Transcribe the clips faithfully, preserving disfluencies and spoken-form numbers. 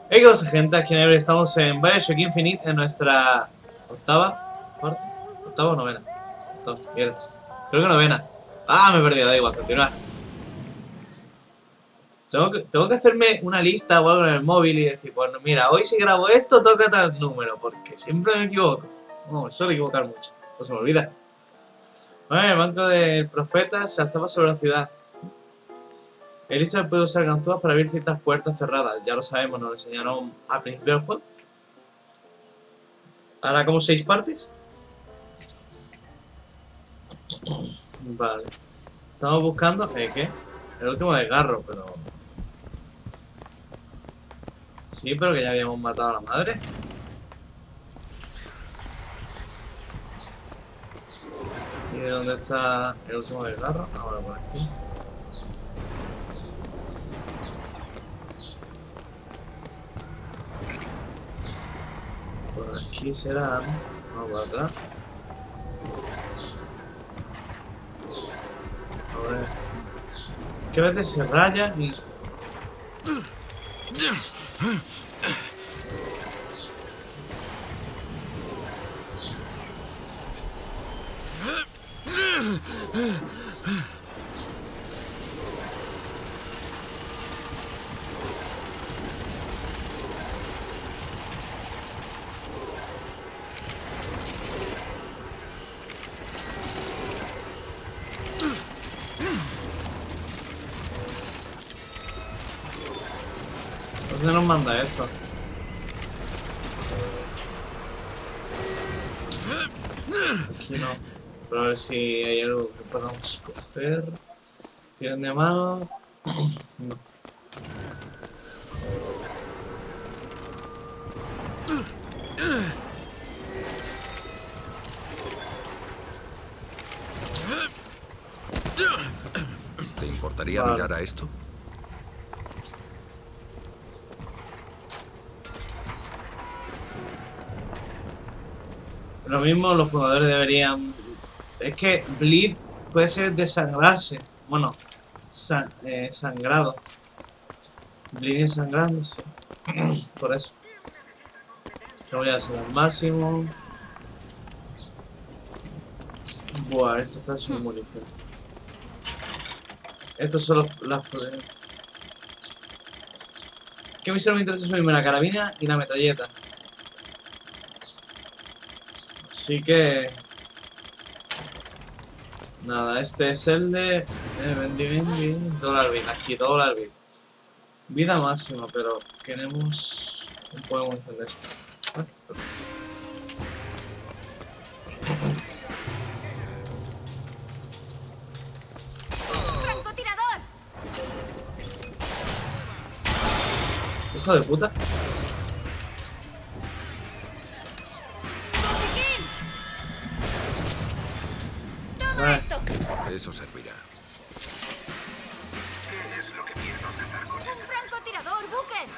Hey, ¿qué pasa, gente? Aquí en Ebre estamos en Bioshock Infinite en nuestra octava parte, octava o novena. Octava, mierda. Creo que novena. Ah, me he perdido, da igual, continuar. Tengo que, tengo que hacerme una lista o algo en el móvil y decir, bueno, mira, hoy si grabo esto toca tal número, porque siempre me equivoco. No, me suelo equivocar mucho, no se me olvida. Bueno, el banco del profeta se alzaba sobre la ciudad. Elizabeth puede usar ganzúas para abrir ciertas puertas cerradas. Ya lo sabemos, nos lo enseñaron al principio del juego. ¿Hará como seis partes? Vale. Estamos buscando... ¿Eh, qué? El último desgarro, pero... Sí, pero que ya habíamos matado a la madre. ¿Y de dónde está el último desgarro? Ahora por aquí. Por aquí será... Vamos para atrás. A ver... Que a veces se rayan y... ¿Dónde nos manda eso? Aquí no. Pero a ver si hay algo que podamos coger. Tienen de mano. No. ¿Te importaría Vale. mirar a esto? Lo mismo los fundadores deberían... Es que bleed puede ser desangrarse. Bueno, san... eh, sangrado. Bleed desangrándose. Por eso. Lo voy a hacer al máximo. Buah, esto está sin munición. Estos son los, las... Que a mí solo me interesa subirme la carabina y la metralleta. Así que... Nada, este es el de... Eh, vendi, vendi, dólar bill, aquí, dólar bill. Vida máxima, pero queremos... Un poco de munición de esto. Ah, ¡Francotirador! ¡Hijo de puta! ¡Toma esto! Eso servirá. ¡Un francotirador, Booker!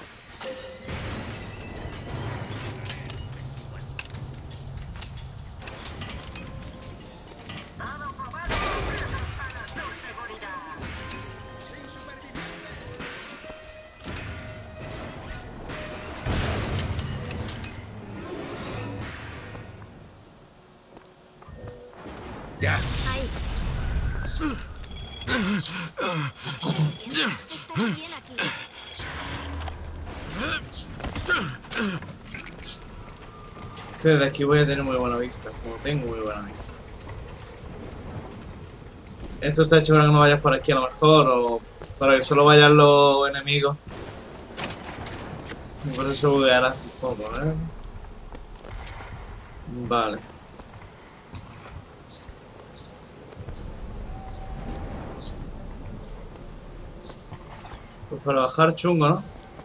Ya. Ahí. Estás bien aquí. Que desde aquí voy a tener muy buena vista. Como tengo muy buena vista. Esto está hecho para que no vayas por aquí a lo mejor. O para que solo vayan los enemigos. Y por eso bugueará un poco, ¿eh? Vale. Pues para bajar chungo, ¿no?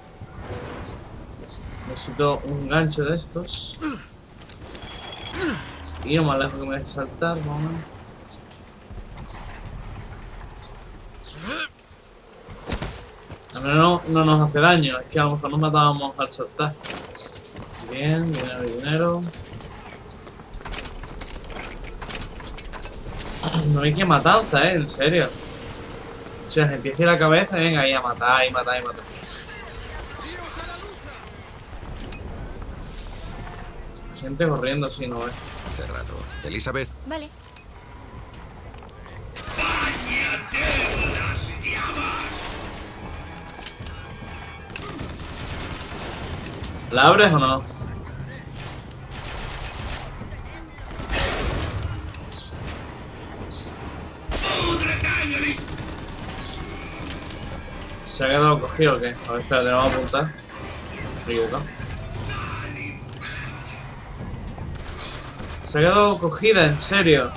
Necesito un gancho de estos. Y lo más lejos que me deje saltar, vamos. A menos no, no nos hace daño, es que a lo mejor nos matábamos al saltar. Bien, dinero y dinero. No hay que matanza, eh, en serio. O sea, empieza la cabeza y venga ahí a matar y matar y matar. Gente corriendo si no ve. Cerrado. Elizabeth, Vale. ¿La abres o no? ¿Se ha quedado cogido o qué? A ver, espera, tenemos que apuntar. Me he equivocado. Se ha quedado cogida, en serio.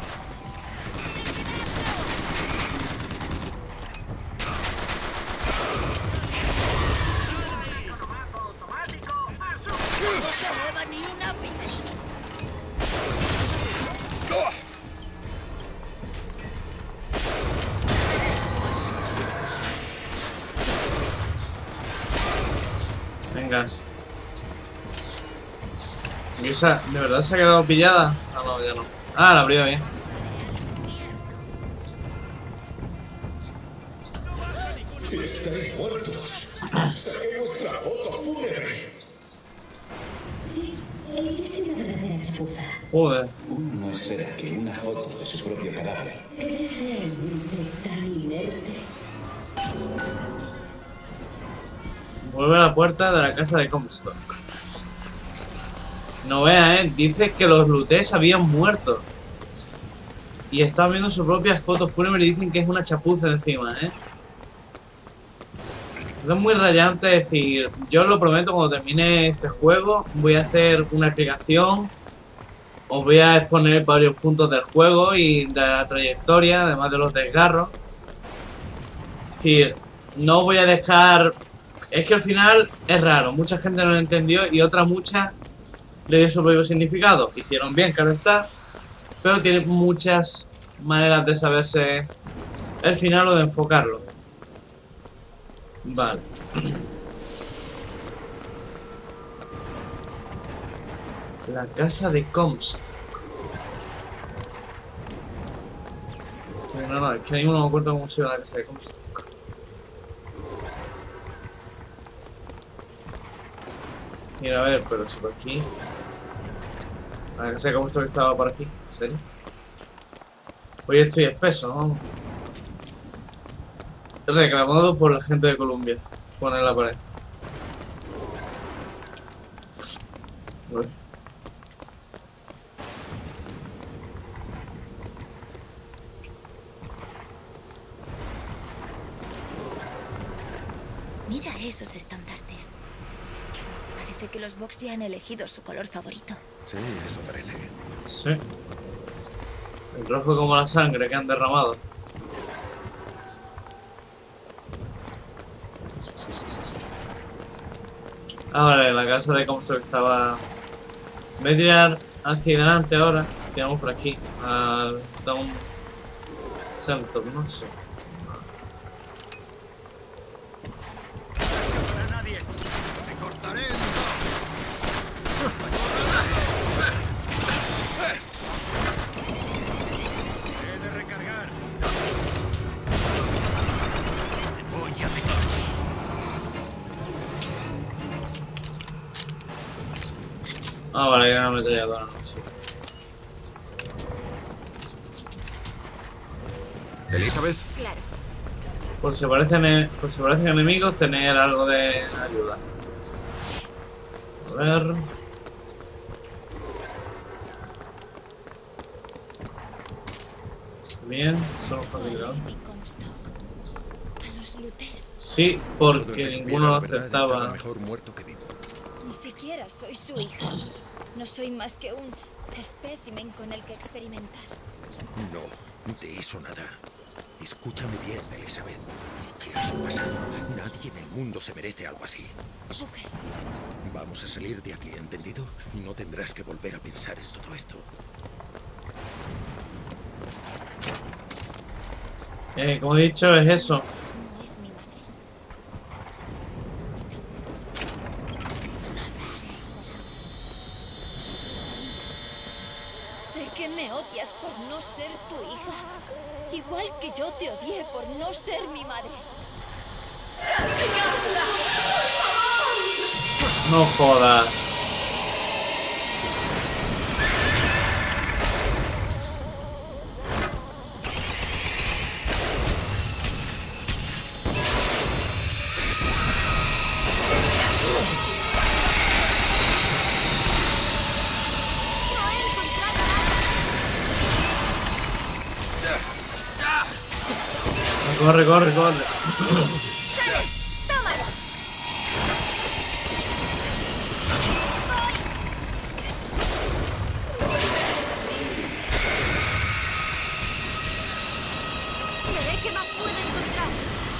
No se mueva ni un ápice. Venga. ¿Y esa de verdad se ha quedado pillada? Ah, no, ya no. Ah, la abrió bien. Si estáis muertos, saqué vuestra foto fúnebre. Sí, hiciste una verdadera chapuza. Joder. Uno no espera que una foto de su propio cadáver. ¿Eres realmente tan inerte? Vuelve a la puerta de la casa de Comstock. No vea, eh. Dice que los Lutes habían muerto. Y están viendo su propia foto fúnebre y dicen que es una chapuza encima, eh. Es muy rayante decir, yo os lo prometo, cuando termine este juego voy a hacer una explicación. Os voy a exponer varios puntos del juego y de la trayectoria, además de los desgarros. Es decir, no voy a dejar... Es que al final es raro, mucha gente no lo entendió y otra mucha le dio su propio significado. Hicieron bien, claro está, pero tiene muchas maneras de saberse el final o de enfocarlo. Vale. La casa de Comstock. No, no, es que ahora mismo no me acuerdo cómo se llama la casa de Comstock. Mira, a ver, pero si por aquí... La casa de Comstock estaba por aquí, ¿en serio? Hoy estoy espeso, ¿no? Reclamado por la gente de Colombia. Poner la pared. Uy. Mira esos estandartes. Parece que los Vox ya han elegido su color favorito. sí, eso parece. Sí. El rojo como la sangre que han derramado. Ahora, en la casa de Comstock estaba... Voy a tirar hacia adelante ahora. Tiramos por aquí. Al Down Center, no sé. Ah, vale, hay una ametralladora, no sé. Elizabeth, Claro. Por si aparecen, por si aparecen enemigos, tener algo de ayuda. A ver. Bien, son familiares. Vale, Comstock. A los Lutes. Sí, todo el porque que supiera ninguno lo la verdad estaba aceptaba. mejor muerto que vivo. Ni siquiera soy su hija. No soy más que un espécimen con el que experimentar. No, de eso nada. Escúchame bien, Elizabeth. ¿Qué has pasado? Nadie en el mundo se merece algo así. Booker, Vamos a salir de aquí, ¿entendido? Y no tendrás que volver a pensar en todo esto. Eh, como he dicho, es eso. no es mi madre. Sé que me odias por no ser tu hija. Igual que yo te odié por no ser mi madre. No jodas. Corre, corre, corre. ¡Sales! ¡Tómalo! Veré qué más puedo encontrar.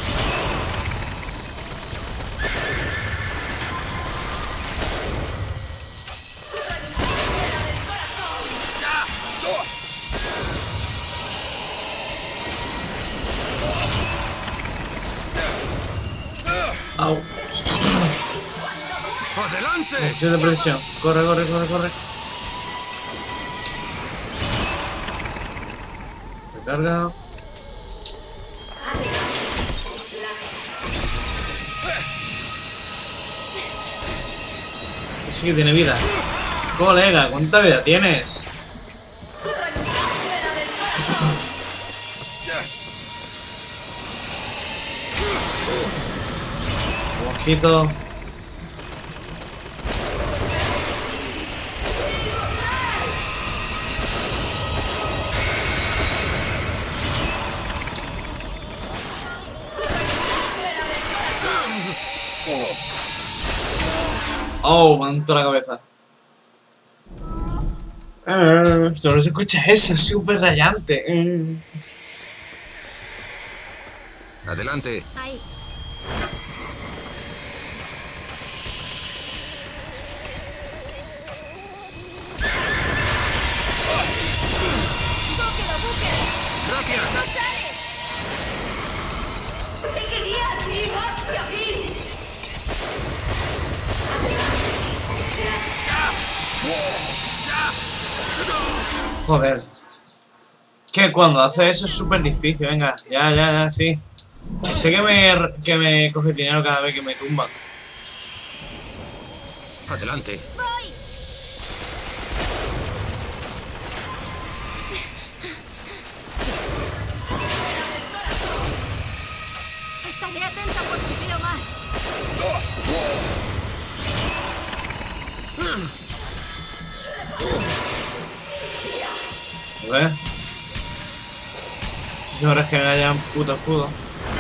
Au. ¡Adelante! Presión de presión. Corre, corre, corre, corre. Recarga. Sí que tiene vida. Colega, ¿cuánta vida tienes? Mosquito. Oh, me han dado la cabeza. Ah, solo se escucha eso, es súper rayante. Mm. Adelante. Ahí. ¡Búsquelo, búsquelo! ¡Gracias! ¡No sales! ¡Te quería a ti, hostia, a mí! Joder. Que cuando hace eso es súper difícil, venga. Ya, ya, ya, sí. Sé que me, que me coge dinero cada vez que me tumba. Adelante. ¡Voy! Estaré atenta por si veo más. A ver. Si se me regenera ya un puto escudo.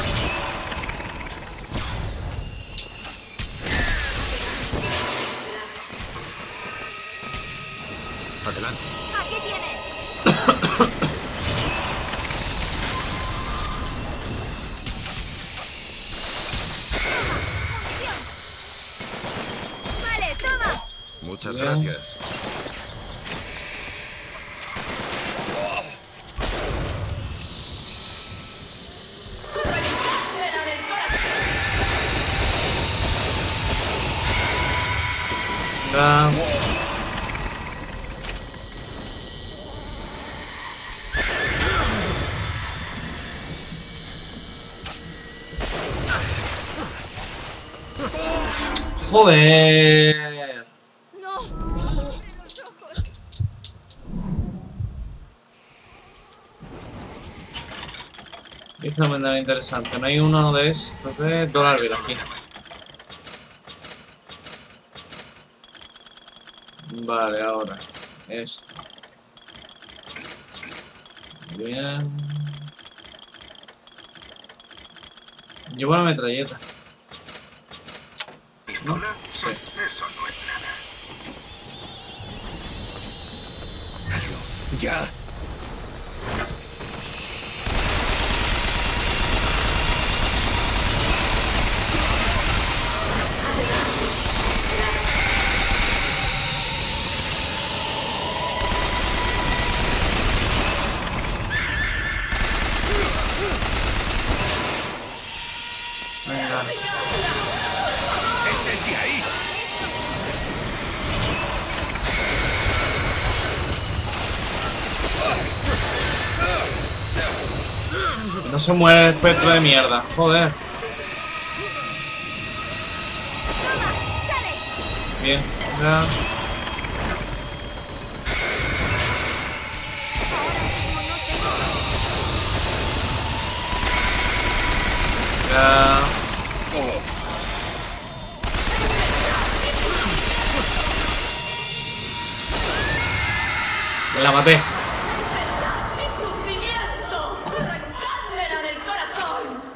Adelante. Aquí tienes. Vale, toma. Muchas Bien. gracias. Venga. Joder. No. Los ojos. Es tremendamente interesante. No hay uno de estos de Dólar Bill aquí. Vale, ahora. Esto. Bien. Llevo la metralleta. ¿No? Sí. Hazlo. ¡Ya! Venga. ¡Ese de ahí! No se muere el espectro de mierda. Joder. Toma, sales. Bien. Venga. Ahora mismo no tengo. Venga. La maté. ¡Mi sufrimiento! ¡Arrancádmela del corazón!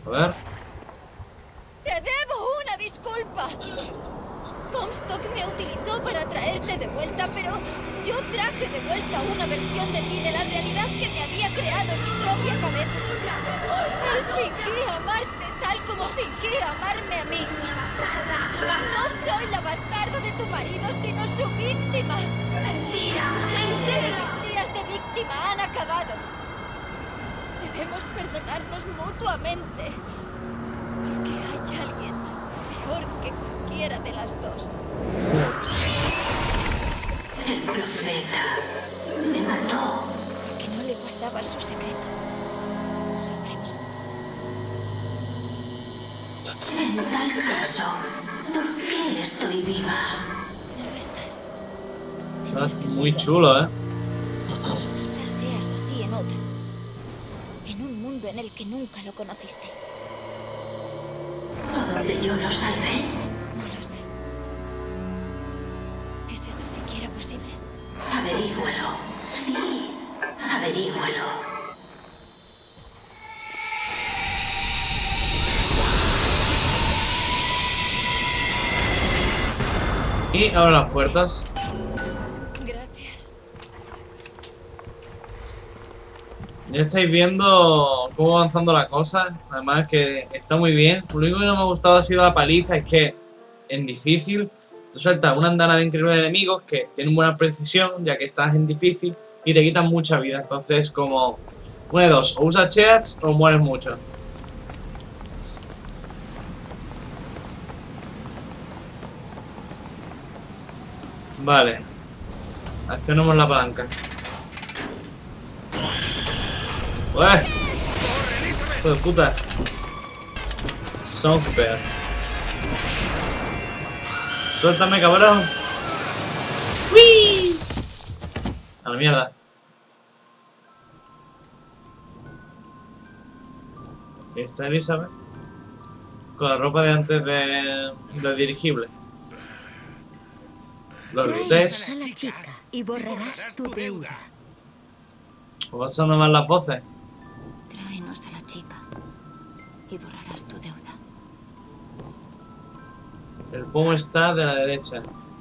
A ver. ¡Te debo una disculpa! Comstock me utilizó para traerte de vuelta, pero yo traje de vuelta una versión de ti de la realidad que me había creado en mi propia cabeza. Él fingía amarte tal como fingía amarme a mí. No soy la bastarda de tu marido, sino su víctima. ¡Mentira! ¡Mentira! Mis días de víctima han acabado. Debemos perdonarnos mutuamente. Porque hay alguien peor que cualquiera de las dos. El profeta me mató. Porque no le guardaba su secreto sobre mí. En tal caso, ¿por qué estoy viva? No lo estás. Estás muy chulo, ¿eh? Quizás seas así en otro. En un mundo en el que nunca lo conociste. ¿O donde yo lo salvé? No lo sé. ¿Es eso siquiera posible? Averígualo. Sí, averígualo. Y ahora las puertas. Gracias. Ya estáis viendo cómo va avanzando la cosa. Además que está muy bien. Lo único que no me ha gustado ha sido la paliza. Es que en difícil te sueltas una andana de increíble de enemigos que tienen buena precisión, ya que estás en difícil, y te quitan mucha vida. Entonces, como una de dos, o usas cheats o mueres mucho. Vale. Accionamos la palanca. ¡Ueh! ¡Hijo de puta! Software. ¡Suéltame, cabrón! ¡Uy! A la mierda. Ahí está Elizabeth. Con la ropa de antes de, de dirigible. Los Tráenos lutés. a la chica y borrarás tu deuda. ¿O vas sonando más las voces? Tráenos a la chica y borrarás tu deuda. El pomo está de la derecha.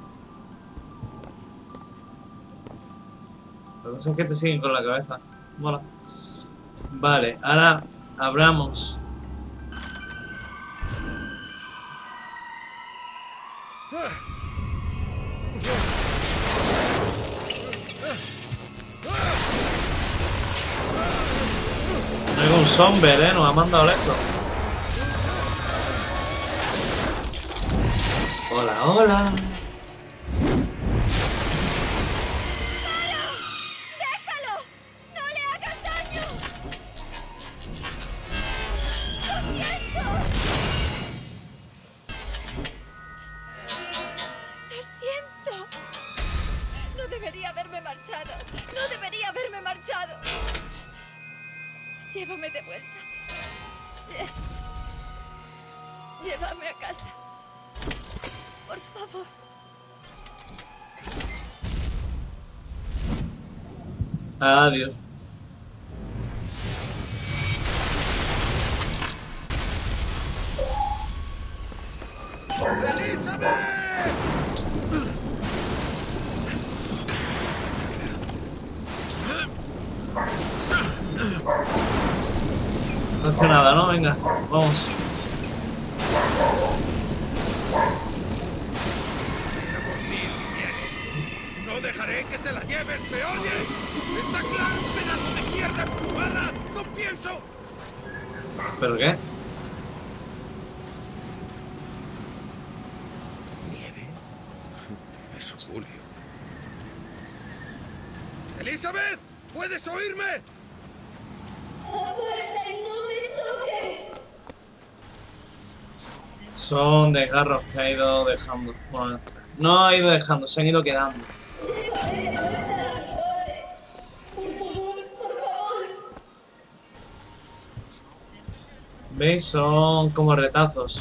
Lo que pasa es que te siguen con la cabeza. Mola. Vale, ahora abramos. Hay un Somber, eh, nos ha mandado lejos. Hola, hola. ¡Déjalo! ¡No le hagas daño! ¡Lo siento! ¡Lo siento! No debería haberme marchado. No debería haberme marchado. Llévame de vuelta. Lle- Llévame a casa. Por favor. Adiós. No hace nada, ¿no? Venga, vamos. No dejaré que te la lleves, ¿me oyes? ¡Está claro, pedazo de mierda empujada! ¡No pienso! ¿Pero qué? ¿Nieve? Eso es Julio. ¡Elizabeth! ¿Puedes oírme? ¡Aparta y no me toques! Son desgarros que ha ido dejando. Bueno, no ha ido dejando, se han ido quedando. ¡Llévame de vuelta a mi torre! ¡Por favor, por favor! ¿Veis? Son como retazos.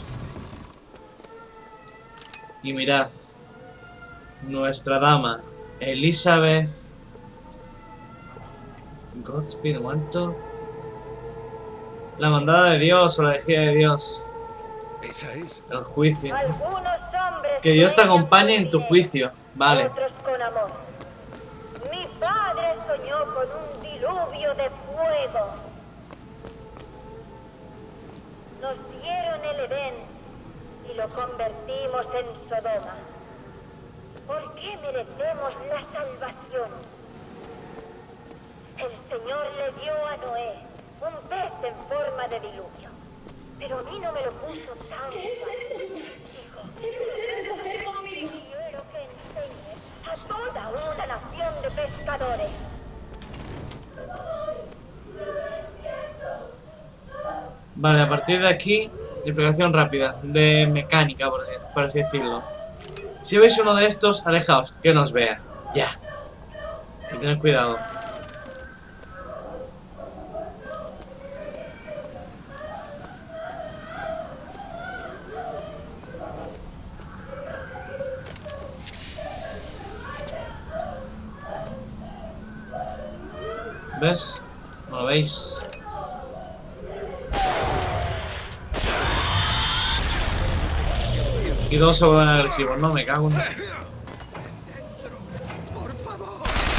Y mirad. Nuestra dama, Elizabeth. Godspeed, ¿cuánto? La mandada de Dios o la elegida de Dios. Esa es. El juicio. Algunos hombres Que Dios te sueñan acompañe con en tu dinero, juicio. Vale. otros con amor. Mi padre soñó con un diluvio de fuego. Nos dieron el Edén y lo convertimos en Sodoma. ¿Por qué merecemos la salvación? El Señor le dio a Noé un pez en forma de diluvio, pero a mí no me lo puso tan ¿Qué es esto? hijo. ¿Qué pretendes hacer conmigo? Quiero que enseñes a toda una nación de pescadores. Vale, a partir de aquí, explicación rápida, de mecánica, por así, por así decirlo. Si veis uno de estos, alejaos, que nos vea. Ya. Y tened cuidado. ¿Ves? ¿No lo veis? Y todos se vuelven agresivos, no me cago en... Por favor.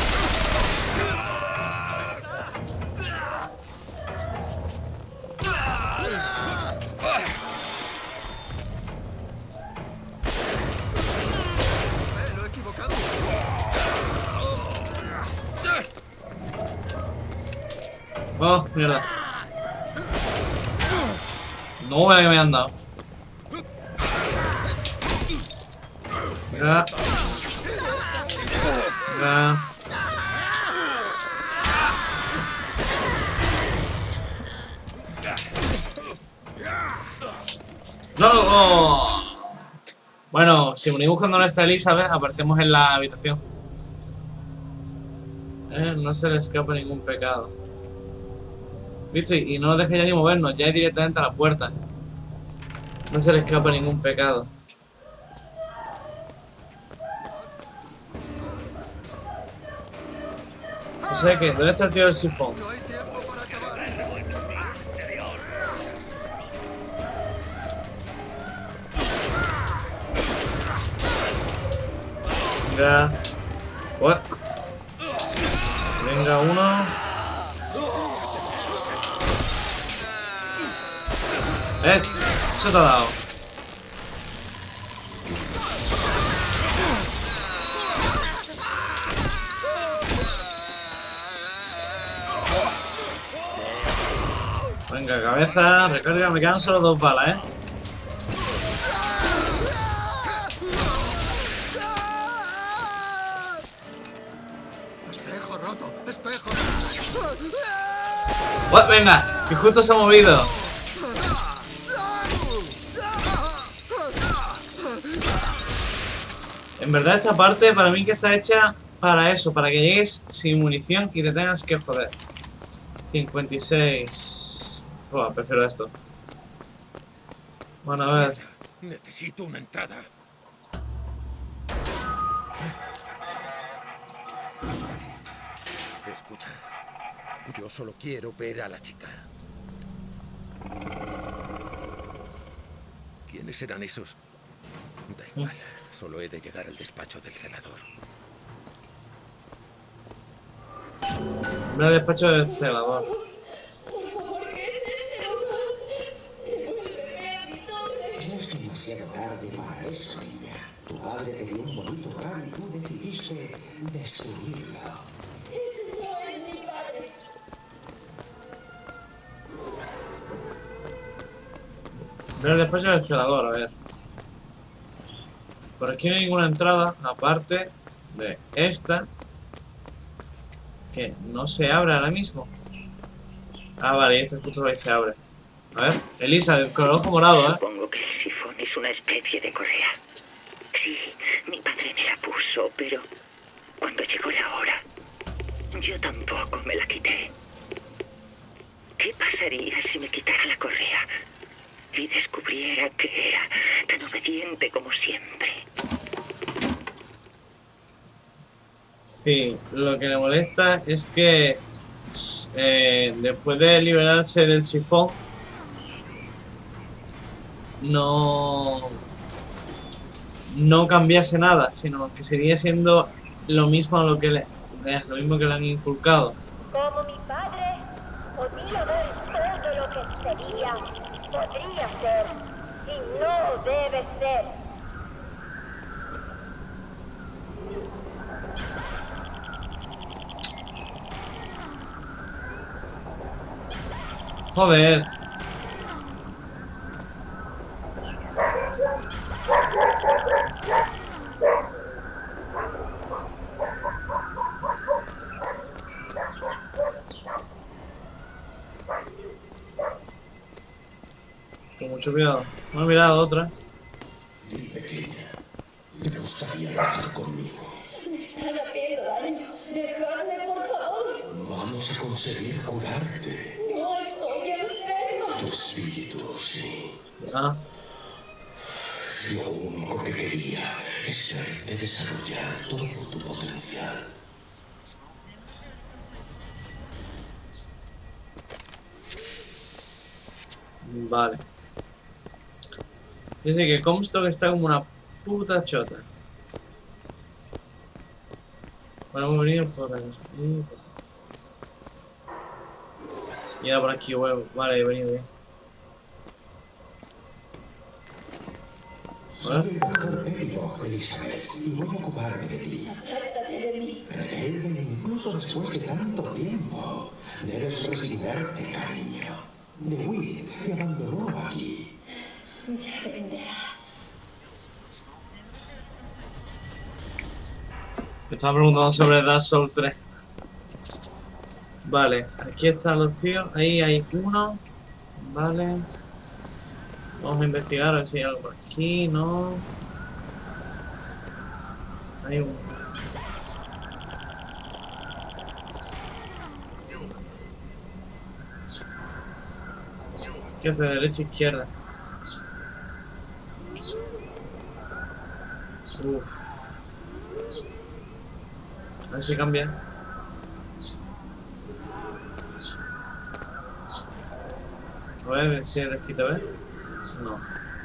Me lo he equivocado. Oh, mierda. No, la que me han dado. Ya. Ya. ¡No! Bueno, si unimos cuando no está Elizabeth, aparecemos en la habitación. Eh, no se le escapa ningún pecado. ¿Viste? Y no nos deja ya ni movernos, ya es directamente a la puerta. No se le escapa ningún pecado. No sé qué, ¿dónde está el tío del sifón? No hay tiempo para acabar. Venga. What? Venga, uno. Eh, eso te ha dado. Venga, cabeza, recarga, me quedan solo dos balas, eh. Espejo roto, espejo. What? Venga, que justo se ha movido. En verdad esta parte para mí que está hecha para eso, para que llegues sin munición y te tengas que joder. cincuenta y seis. Buah, prefiero esto. Bueno, a ver. Necesito una entrada. Escucha, yo solo quiero ver a la chica. ¿Quiénes eran esos? Da igual, solo he de llegar al despacho del celador. Ve al despacho del celador. Por favor, ¿qué es este lugar? Devuélveme a mi torre. No es demasiado tarde para eso, niña. Tu padre te dio un bonito hogar y tú decidiste destruirlo. Ese no es mi padre. Ve al despacho del celador, a ver. Por aquí no hay ninguna entrada, aparte de esta. Que no se abre ahora mismo. Ah, vale, este justo ahí se abre. A ver, Elisa, con el ojo morado, ¿eh? Supongo que el sifón es una especie de correa. Sí, mi padre me la puso, pero cuando llegó la hora, yo tampoco me la quité. ¿Qué pasaría si me quitara la correa y descubriera que era tan obediente como siempre? Sí, lo que le molesta es que eh, después de liberarse del sifón no, no cambiase nada, sino que seguiría siendo lo mismo a lo que le, lo mismo que le han inculcado. Como mi padre, podía ver todo lo que sería, podría ser, y no debe ser. Joder. Con mucho cuidado. No he mirado otra. Mi pequeña, ¿te gustaría rezar conmigo? Me están haciendo daño. Dejadme, por favor. Vamos a conseguir curarte. No estoy enferma. Tu espíritu, sí. Ah, Lo único que quería es verte desarrollar todo tu potencial. vale. Dice que Comstock está como una puta chota. Bueno, hemos venido por aquí. Y ahora por aquí, bueno, vale, he venido bien. Soy el doctor Pettigrew, Elizabeth, y voy a ocuparme de ti. Apártate de mí. Rebelde incluso después de tanto tiempo. Debes resignarte, cariño. DeWitt te abandonó aquí. Ya vendrá. Me estaba preguntando sobre Dark Souls tres. Vale, aquí están los tíos. Ahí hay uno. Vale. Vamos a investigar a ver si hay algo por aquí. No. Hay uno. ¿Qué hace? Derecha e izquierda. Uff. A ver si cambia. A ver si es desquita, ¿ves? No.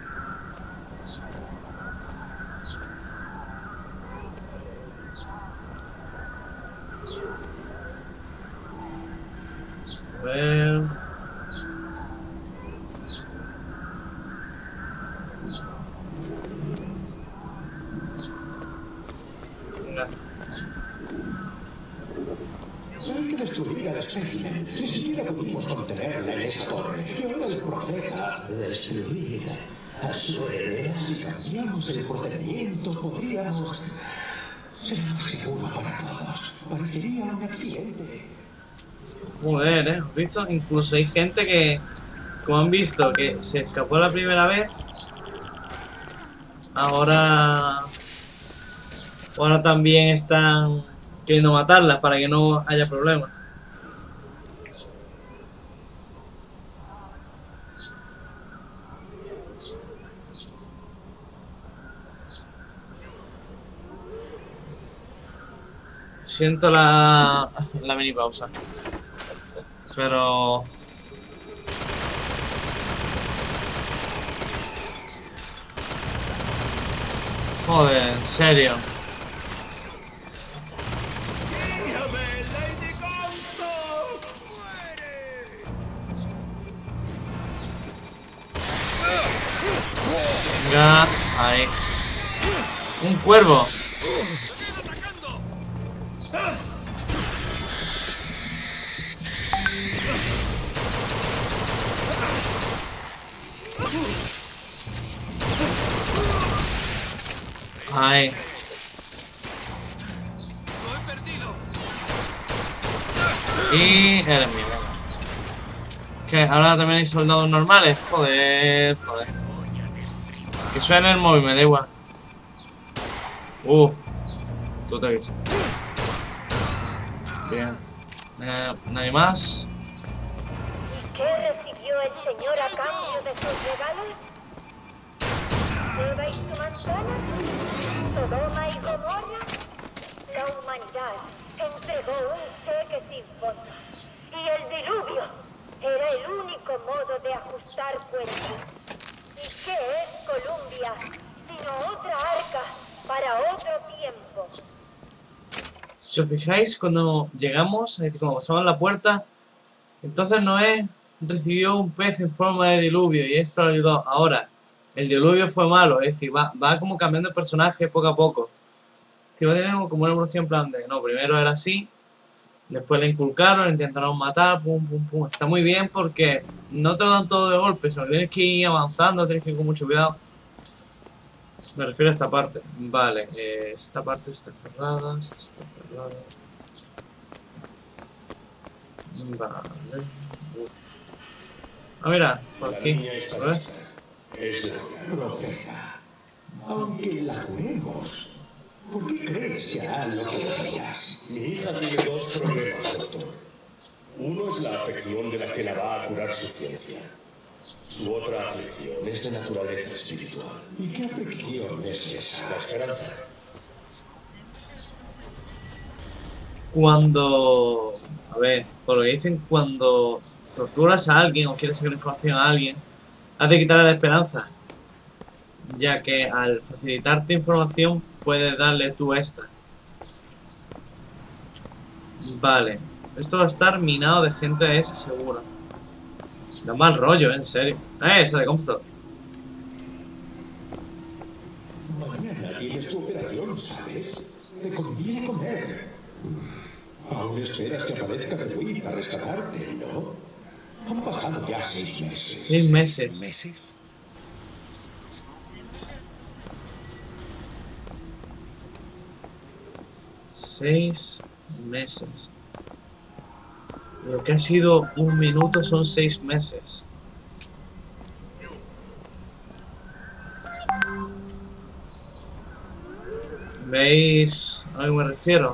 A ver. Venga. Hay que destruir al espécimen. Ni siquiera pudimos contenerla en esa torre. Y ahora el profeta. Destruir a su heredera. Si cambiamos el procedimiento, podríamos... Será más seguro para todos. Parecería un accidente. Joder, ¿eh? ¿Has visto? Incluso hay gente que, como han visto, que se escapó la primera vez. Ahora... Ahora también están queriendo matarlas para que no haya problemas. Siento la, la mini pausa. Pero... Joder, en serio. Venga, ahí. Un cuervo. Ahí. Y eres mío. ¿Qué? ¿Ahora también hay soldados normales? Joder, joder. Que suene el móvil, me da igual. Uh. Tú te has visto. Bien. Eh, ¿Nadie más? ¿Qué recibió el señor a cambio de sus regalos? ¿Eva y su manzana? ¿Sodoma y Gomorra? La humanidad entregó un cheque sin fondo. Y el diluvio era el único modo de ajustar cuentas. ¿Y qué Si os fijáis, cuando llegamos, es decir, cuando pasamos la puerta, entonces Noé recibió un pez en forma de diluvio y esto le ayudó. Ahora, el diluvio fue malo, es decir, va, va como cambiando de personaje poco a poco. Si va teniendo como una evolución en plan de, no, primero era así, después le inculcaron, le intentaron matar, pum, pum, pum. Está muy bien porque no te lo dan todo de golpe, sino tienes que ir avanzando, tienes que ir con mucho cuidado. Me refiero a esta parte. Vale, eh, esta parte está cerrada, esta está cerrada. Vale. Ah, mira, por La aquí. niña está ¿Sabes? lista. Es la profeta. Aunque la curemos, ¿por qué crees que hará lo que deberías? Mi hija tiene dos problemas, doctor. Uno es la afección de la que la va a curar su ciencia. Su otra aflicción es de naturaleza espiritual. ¿Y qué aflicción es esa? La esperanza. Cuando... A ver, por lo que dicen, cuando torturas a alguien o quieres sacar información a alguien, has de quitarle la esperanza. Ya que al facilitarte información, puedes darle tú esta. Vale. Esto va a estar minado de gente de esa seguro. Da mal rollo, en serio. Eh, esa de Comstock. Mañana tienes tu operación, ¿sabes? Te conviene comer. Aún esperas que aparezca Perui para rescatarte, ¿no? Han pasado ya seis meses. Seis meses. ¿Meses? Seis meses. Lo que ha sido un minuto son seis meses. ¿Veis a lo que me refiero?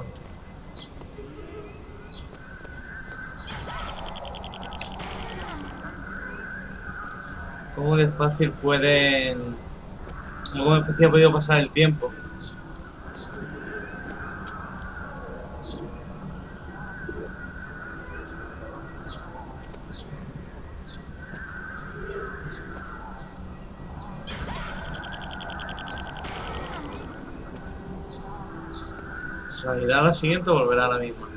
¿Cómo de fácil pueden... ¿Cómo de fácil ha podido pasar el tiempo? ¿Se irá a la siguiente o volverá a la misma?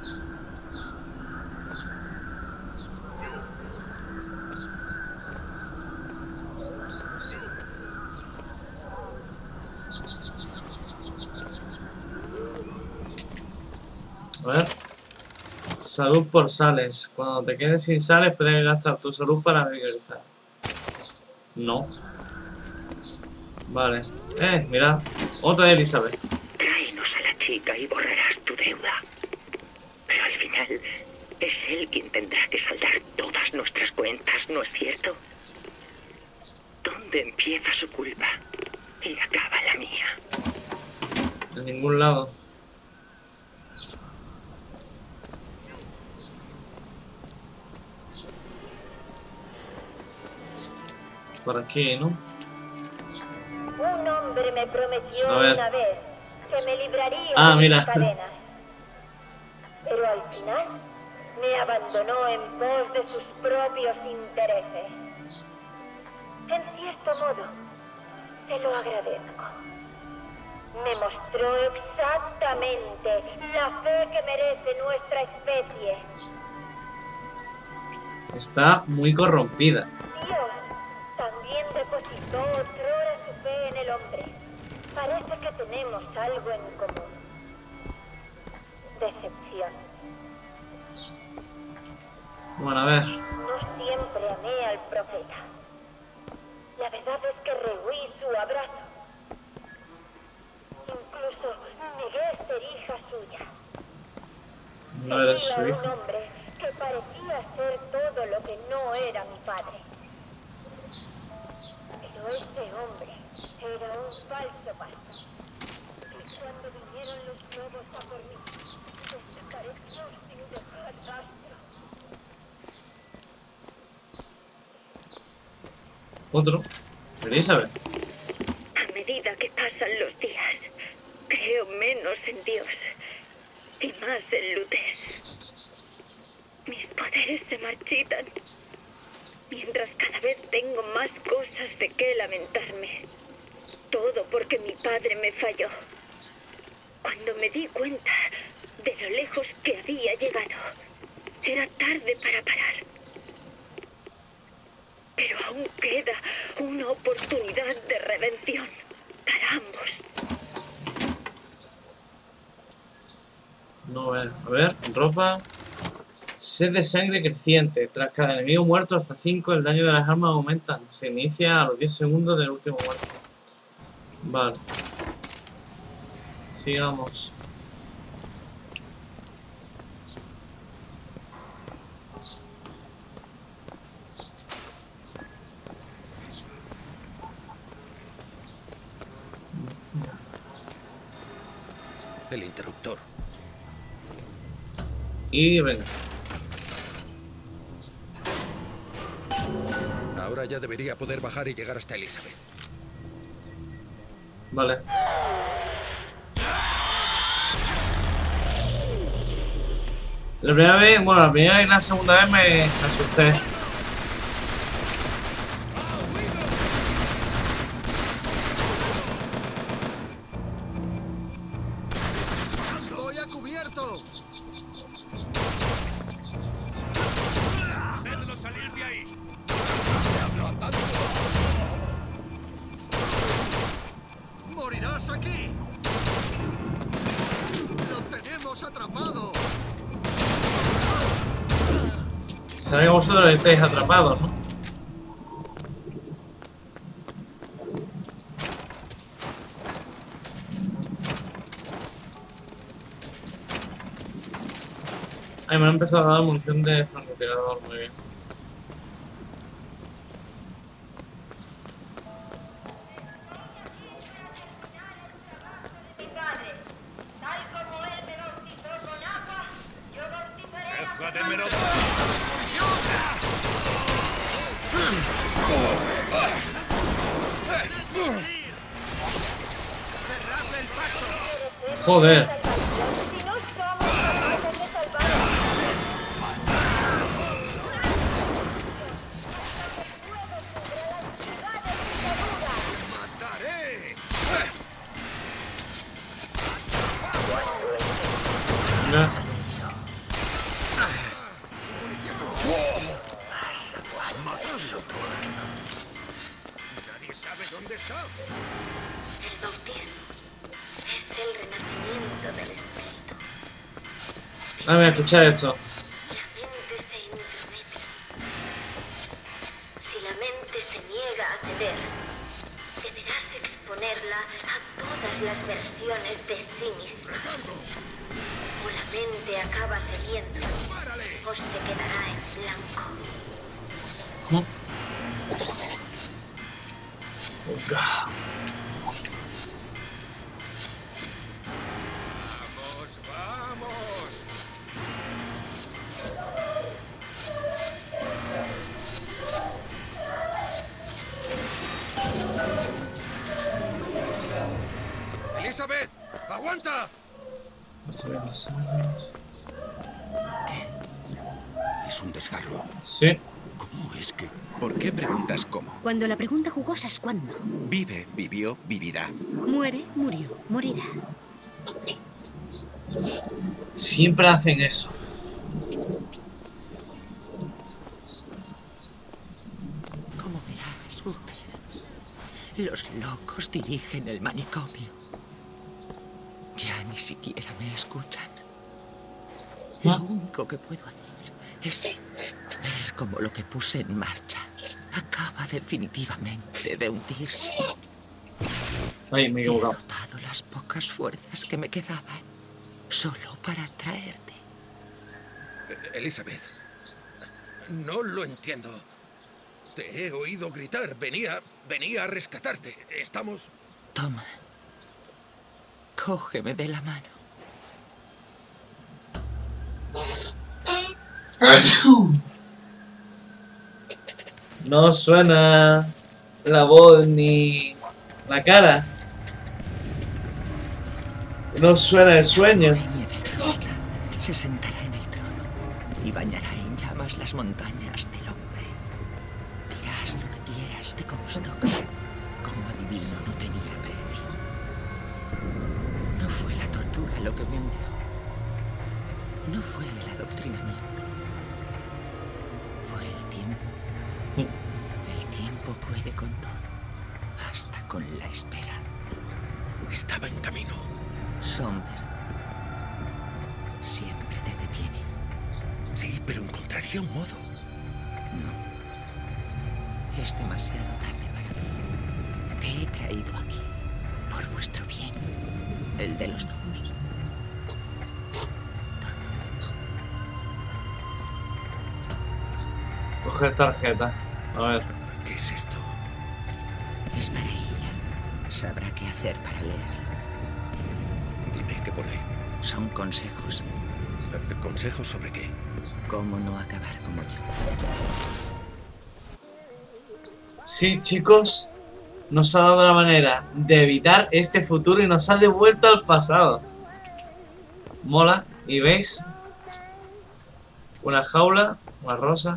A ver. Salud por sales. Cuando te quedes sin sales puedes gastar tu salud para revitalizar. No. Vale. Eh, mirad. Otra de Elizabeth. Tráenos a la chica y borrarás tu deuda. Pero al final es él quien tendrá que saldar todas nuestras cuentas, ¿no es cierto? ¿Dónde empieza su culpa y acaba la mía? En ningún lado. Por aquí, ¿no? Un hombre me prometió A ver. una vez que me libraría Ah, de mira. mis cadenas. Pero al final me abandonó en pos de sus propios intereses. En cierto modo, se lo agradezco. Me mostró exactamente la fe que merece nuestra especie. Está muy corrompida. Dios también depositó otrora su fe en el hombre. Parece que tenemos algo en común. Decepción. Bueno, a ver. No siempre amé al profeta. La verdad es que rehuí su abrazo. Incluso negué ser hija suya. No eres su Seguía a un hija. hombre que parecía ser todo lo que no era mi padre. Pero ese hombre era un falso pastor. Y cuando vinieron los lobos a por mí, desapareció sin dejar rastro. Otro. Elizabeth. A medida que pasan los días, creo menos en Dios y más en Lutes. Mis poderes se marchitan, mientras cada vez tengo más cosas de qué lamentarme. Todo porque mi padre me falló. Cuando me di cuenta de lo lejos que había llegado. Era tarde para parar. Pero aún queda una oportunidad de redención para ambos. No, a ver, a ver, ropa. Sed de sangre creciente. Tras cada enemigo muerto hasta cinco, el daño de las armas aumenta. Se inicia a los diez segundos del último muerto. Vale. Sigamos. El interruptor. Y venga. Ahora ya debería poder bajar y llegar hasta Elizabeth. Vale. La primera vez, bueno, la primera y la segunda vez me asusté. ¡Voy a cubierto! ¡Hacedlo salir de ahí! ¡Morirás aquí! ¡Lo tenemos atrapado! Será que vosotros estáis atrapados, ¿no? Ay, me han empezado a dar munición de francotirador, muy bien. Joder. Si no somos capaces de salvarnos. ¡Mataré! Ya. ¡Matadlo! Nadie sabe dónde está. El bautismo es el renacimiento del espíritu. Ah, mira, escuchad esto. La mente se intromete. Si la mente se niega a ceder, deberás exponerla a todas las versiones de sí misma. O la mente acaba cediendo, o se quedará en blanco. ¿No? God. ¡Vamos, vamos! ¡Elizabeth! ¡Aguanta! Es un desgarro. Sí. ¿Cómo es que? ¿Por qué preguntas cómo? Cuando la pregunta jugosa es cuándo. Vive, vivió, vivirá. Muere, murió, morirá. Siempre hacen eso. Como verás, Booker, los locos dirigen el manicomio. Ya ni siquiera me escuchan. Lo único que puedo hacer es ver cómo lo que puse en marcha acaba definitivamente de hundirse. Ay, me he He equivocado. agotado las pocas fuerzas que me quedaban solo para traerte. Elizabeth, no lo entiendo. Te he oído gritar. Venía, venía a rescatarte. Estamos... Toma. Cógeme de la mano. No suena la voz ni la cara. No suena el sueño. Dueño del profeta se sentará en el trono y bañará en llamas las montañas del hombre. Dirás lo que quieras de Comstock. Como adivino no tenía. No fue la tortura lo que me hundió. No fue el adoctrinamiento. Fue el tiempo. El tiempo puede con todo. Hasta con la esperanza. Estaba en camino. Sombert siempre te detiene. Sí, pero encontraría un modo. No. Es demasiado tarde para mí. Te he traído aquí. Por vuestro bien. El de los dos. Coger tarjeta. A ver. ¿Qué es esto? Es para ella. Sabrá qué hacer para leerlo. Dime qué pone. Son consejos. ¿Consejos sobre qué? Cómo no acabar como yo. Sí, chicos. Nos ha dado la manera de evitar este futuro y nos ha devuelto al pasado. Mola. Y veis. Una jaula. Una rosa.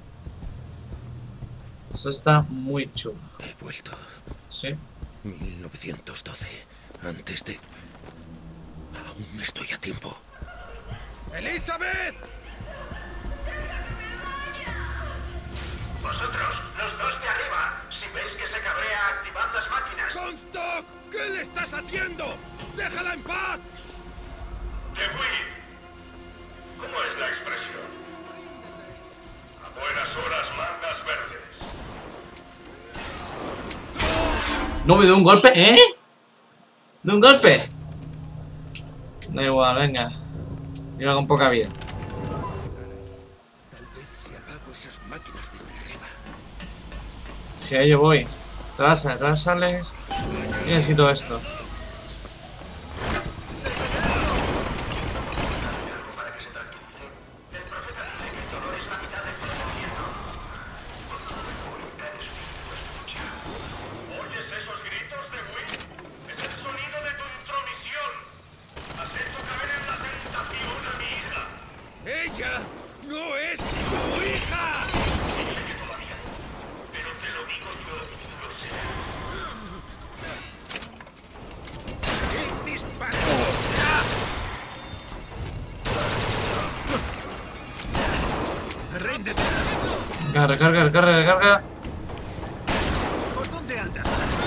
Eso está muy chulo. He vuelto. Sí. mil novecientos doce. Antes de... Aún estoy a tiempo. ¡Elizabeth! Vosotros, los dos de arriba, si veis que se cabrea, activad las máquinas. ¡Comstock! ¿Qué le estás haciendo? ¡Déjala en paz! DeWitt. ¿Cómo es la expresión? A buenas horas mangas verdes. No me dio un golpe, ¿eh? ¿De un golpe? Da igual, venga. Iba con poca vida. Tal vez si apago esas máquinas desde arriba. Si a ello voy. Trasa, trasales. Y necesito esto. ¿Oyes esos gritos, DeWitt? Es el sonido de tu intromisión. Has hecho caer en la tentación a mi hija. ¡Ella no es tu hija! Pero te lo digo yo, lo sé. ¡Qué disparo! ¡Réndete! Carga, carga, carga, carga. ¿Por dónde andas?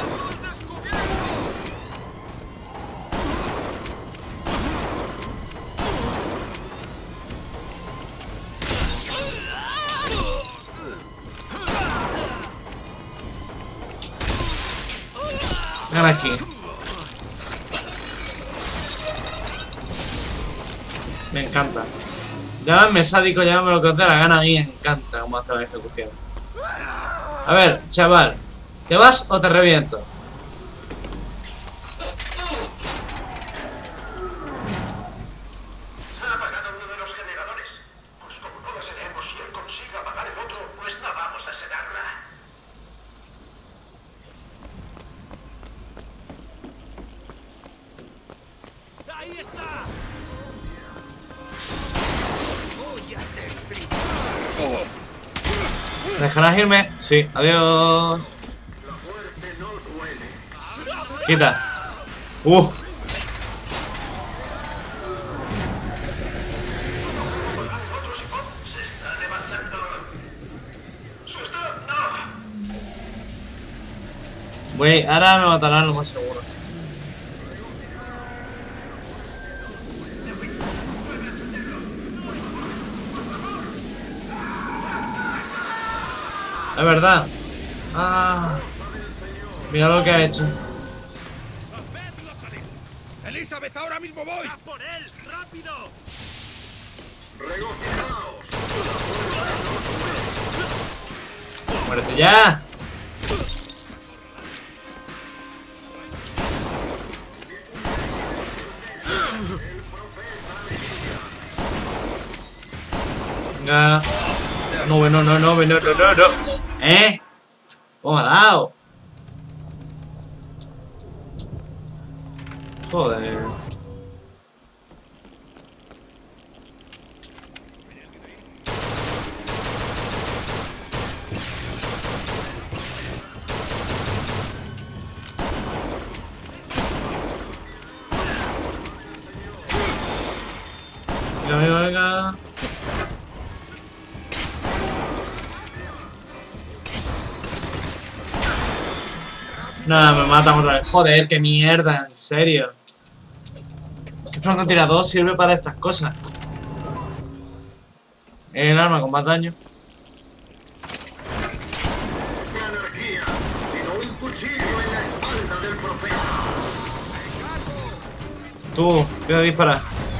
Ven aquí. Me encanta. Llámame sádico, llámame lo que os dé la gana. A mí me encanta cómo hace la ejecución. A ver, chaval. ¿Te vas o te reviento? Se ha apagado uno de los generadores. Pues como no la sedemos y él consiga apagar el otro, pues no vamos a sedarla. ¡Ahí está! Voy a destripar. ¿Me dejarás irme? Sí, adiós. Quita. Uh. Voy, ahora me matarán lo más seguro. Es verdad. Ah. Mira lo que ha hecho. ¡Elizabeth, ahora mismo voy! ¡A por él! ¡Rápido! ¡Muérete ya! Venga. No, no, no, no, no, no, no, no. ¿Eh? ¿Cómo ha dado? Joder. Venga, venga, venga. Nada, me matan otra vez. Joder, qué mierda, en serio. ¿Qué francotirador sirve para estas cosas? El arma con más daño. Anarquía, sino un cuchillo en la espalda del profeta. Tú, voy a disparar.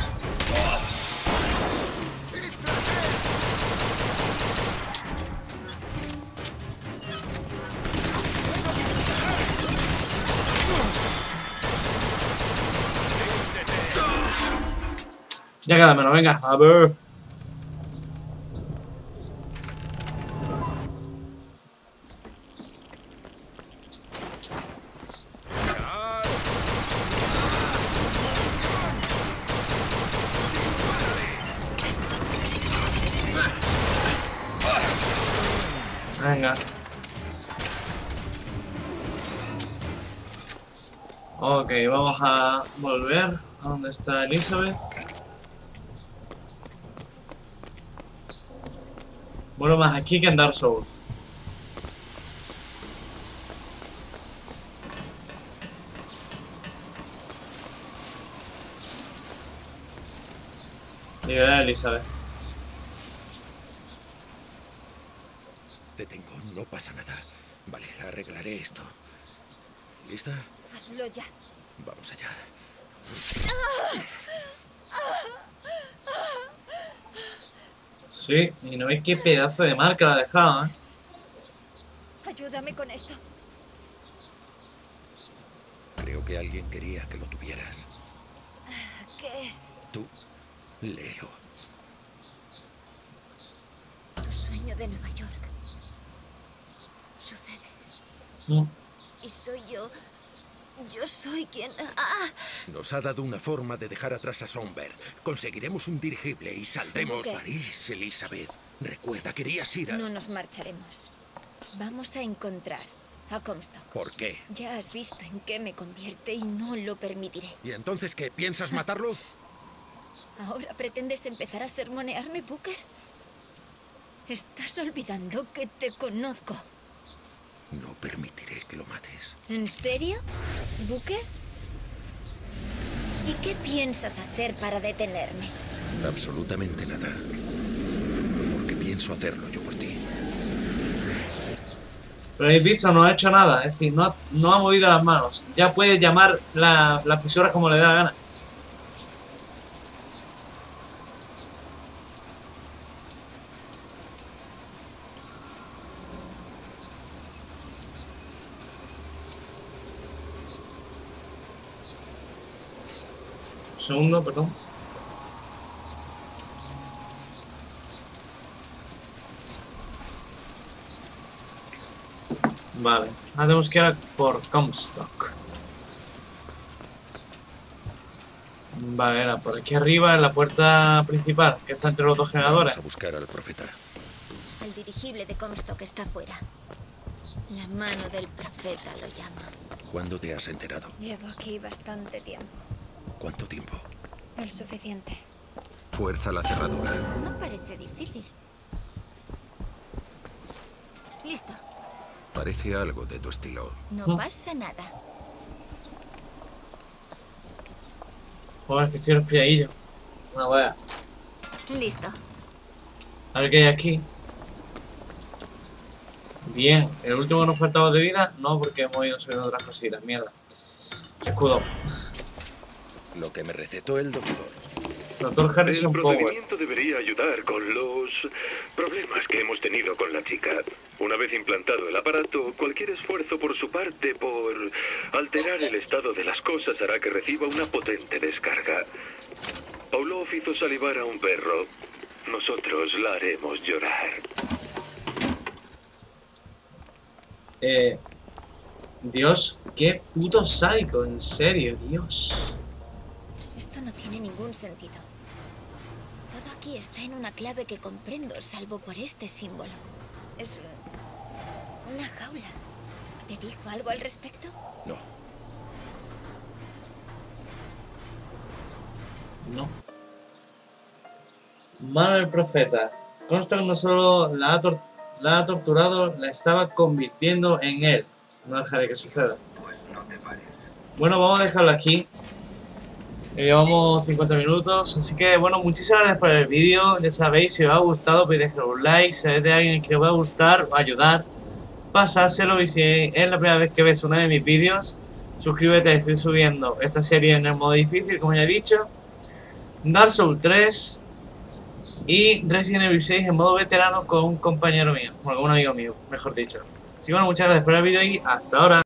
Ya queda menos, venga, a ver. Venga. Ok, vamos a volver a donde está Elizabeth. Bueno, más aquí que en Dark Souls. Llegaré a Elizabeth. Te tengo, no pasa nada. Vale, arreglaré esto. ¿Lista? Hazlo ya. Vamos allá. Sí, y no ves qué pedazo de marca la ha dejado, ¿eh? Ayúdame con esto. Creo que alguien quería que lo tuvieras. ¿Qué es? Tú, léelo. Tu sueño de Nueva York. Sucede. Mm. Y soy yo. Yo soy quien... ¡Ah! Nos ha dado una forma de dejar atrás a Songbird. Conseguiremos un dirigible y saldremos. ¿Qué? París, Elizabeth. Recuerda, querías ir a... No nos marcharemos. Vamos a encontrar a Comstock. ¿Por qué? Ya has visto en qué me convierte y no lo permitiré. ¿Y entonces qué? ¿Piensas matarlo? ¿Ahora pretendes empezar a sermonearme, Booker? Estás olvidando que te conozco. No permitiré que lo mates. ¿En serio, Booker? ¿Y qué piensas hacer para detenerme? Absolutamente nada. Porque pienso hacerlo yo por ti. Pero habéis visto, no ha hecho nada. Es decir, no ha, no ha movido las manos. Ya puede llamar la, las fisuras como le dé la gana. Segundo, perdón. Vale, ahora tenemos que ir a por Comstock. Vale, era por aquí arriba en la puerta principal, que está entre los dos generadores. Vamos a buscar al profeta. El dirigible de Comstock está fuera. La mano del profeta lo llama. ¿Cuándo te has enterado? Llevo aquí bastante tiempo. ¿Cuánto tiempo? El suficiente. Fuerza la cerradura. No parece difícil. Listo. Parece algo de tu estilo. No pasa nada. Joder, que estoy resfriadillo. Una wea. Listo. A ver qué hay aquí. Bien, el último que nos faltaba de vida, no, porque hemos ido subiendo otras cositas, mierda. Escudo. Lo que me recetó el doctor. Doctor Harrison El Power. procedimiento debería ayudar con los problemas que hemos tenido con la chica. Una vez implantado el aparato, cualquier esfuerzo por su parte por alterar el estado de las cosas hará que reciba una potente descarga. Pavlov hizo salivar a un perro. Nosotros la haremos llorar. Eh, Dios, qué puto sádico, en serio, Dios. Esto no tiene ningún sentido. Todo aquí está en una clave que comprendo, salvo por este símbolo. Es un... una jaula. ¿Te dijo algo al respecto? No. No. Mano del profeta. Consta que no solo la ha, tor la ha torturado, la estaba convirtiendo en él. No dejaré que suceda. Bueno, vamos a dejarlo aquí. Llevamos cincuenta minutos, así que bueno, muchísimas gracias por el vídeo. Ya sabéis, si os ha gustado podéis dejar un like. Si es de alguien que os va a gustar, va a ayudar, pasárselo. Y si es la primera vez que ves uno de mis vídeos, suscríbete. Estoy subiendo esta serie en el modo difícil, como ya he dicho, Dark Souls tres y Resident Evil seis en modo veterano con un compañero mío, bueno, con un amigo mío, mejor dicho. Así que bueno, muchas gracias por el vídeo y hasta ahora.